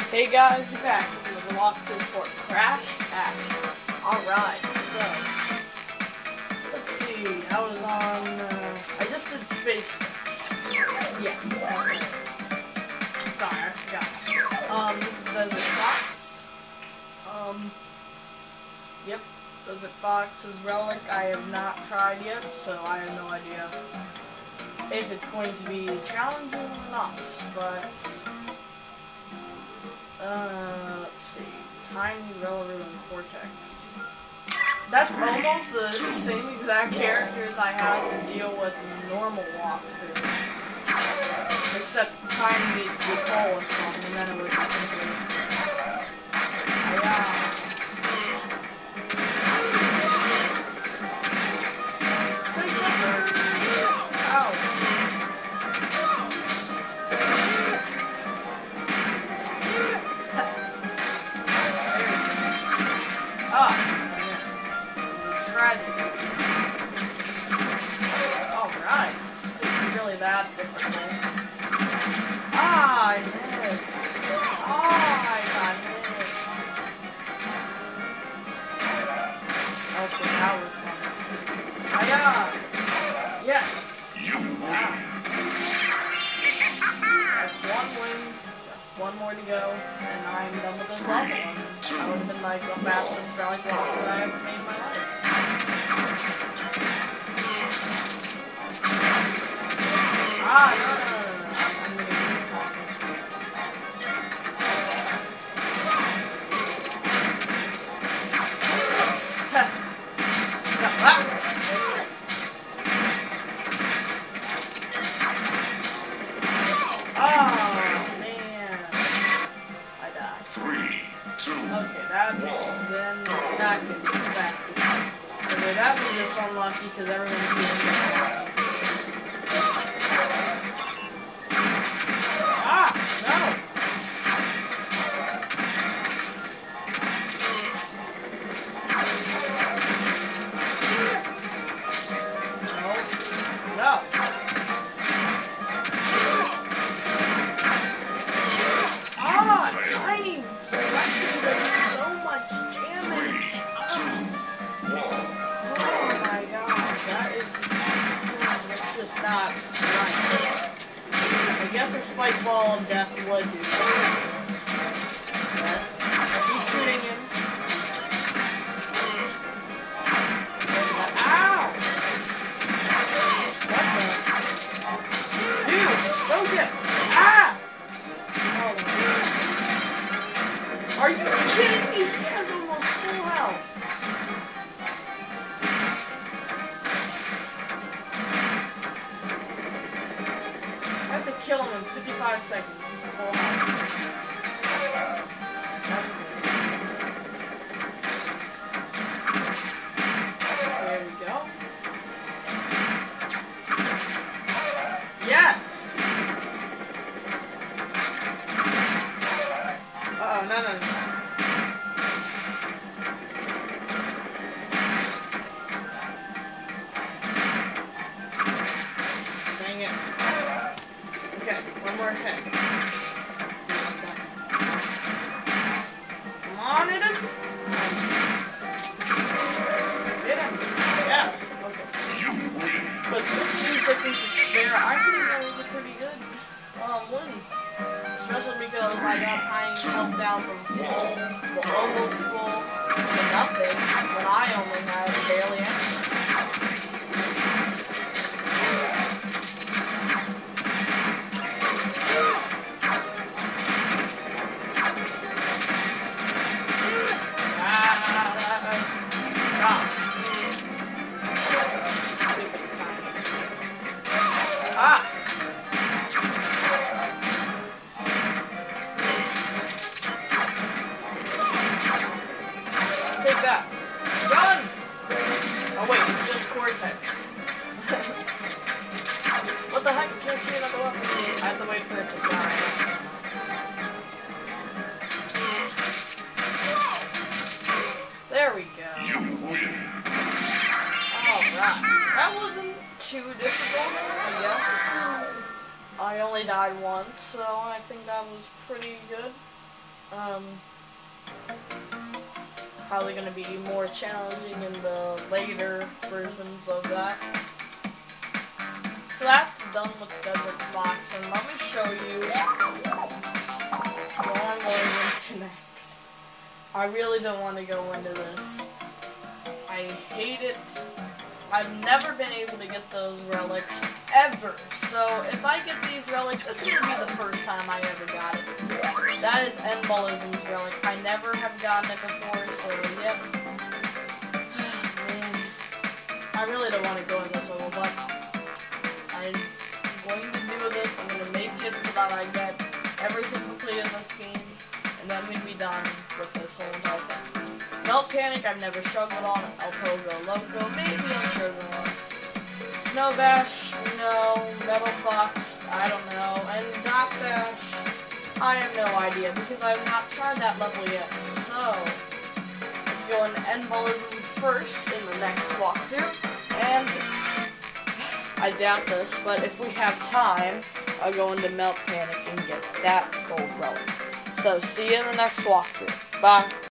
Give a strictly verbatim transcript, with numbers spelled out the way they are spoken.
Hey guys, we're back with the walkthrough for Crash Action. Alright, so let's see. I was on uh, I just did Space. Yes, that's right. Sorry, I forgot. Um, this is Desert Fox. Um Yep, Desert Fox's relic I have not tried yet, so I have no idea if it's going to be challenging or not, but Uh, let's see. Tiny Rilla Roo and Cortex. That's almost the same exact characters I have to deal with in the normal walkthrough. Except Tiny needs to be cold and then it would be good. Yeah. Alright, this isn't really that difficult. Ah, I missed. Oh, I got hit. Okay, that was fun. Hiya! Yes! Ah. That's one win. That's one more to go, and I'm done with this level. That would have been like the fastest relic walkthrough I ever made in my life. Ah, no, no, no, no, no. I'm gonna keep talking. No, ah! Oh, man. I died. Three, two. Okay, that was, then it's not gonna be the fastest. Okay, that was just unlucky because everyone's doing it. Ah! No! No. No! Ah! Tiny weapon does so much damage! Oh my gosh, that is... That's just not right. I guess a spike ball of death would do that. Yes. Keep shooting him. Ow! What the? Dude, don't get... Ah! Oh. Are you kidding me? He has almost full health. I have to kill him in fifty-five seconds. Full health. That's good. There we go. Yes! Uh-oh, no, no, no. Dang it. Okay, one more hit. Come on, hit him! Hit him! Yes! Okay. With fifteen seconds to spare, I think that was a pretty good um, win. Especially because I got Tiny's health down from full, well, almost full, to nothing, when I only had barely anything. Ah! Take that. Run! Oh wait, it's just cortex. What the heck? I can't see another weapon. I have to wait for it to die. There we go. Alright. That wasn't too difficult, I guess. I only died once, so I think that was pretty good. Um, probably going to be more challenging in the later versions of that. So that's done with Desert Fox, and let me show you what I'm going into next. I really don't want to go into this. I hate it. I've never been able to get those relics, ever. So, if I get these relics, it's going to be the first time I ever got it. That is Embolism's relic. I never have gotten it before, so, yep. Man. I really don't want to go in this level, but I'm going to do this. I'm going to make it so that I get everything completed in this game, and then I'm going to be done with this whole entire thing. Melt Panic, I've never struggled on. El Pogo Loco, maybe I'll struggle on. Snow Bash, no. Metal Fox, I don't know. And Dock Dash, I have no idea because I've not tried that level yet. So, let's go into Embolism first in the next walkthrough. And I doubt this, but if we have time, I'll go into Melt Panic and get that gold relic. So, see you in the next walkthrough. Bye.